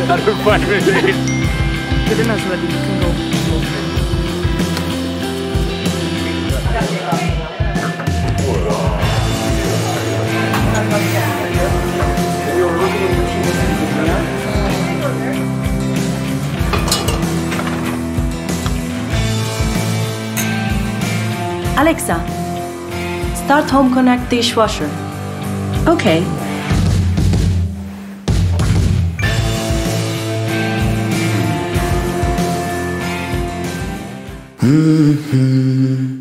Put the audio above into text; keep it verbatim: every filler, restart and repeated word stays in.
Under five minutes. Good as well. You can go. Alexa, start Home Connect dishwasher. Okay. Mm-hmm.